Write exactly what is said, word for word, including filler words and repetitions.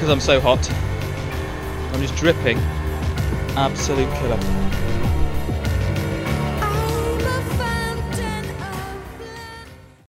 because I'm so hot. I'm just dripping. Absolute killer.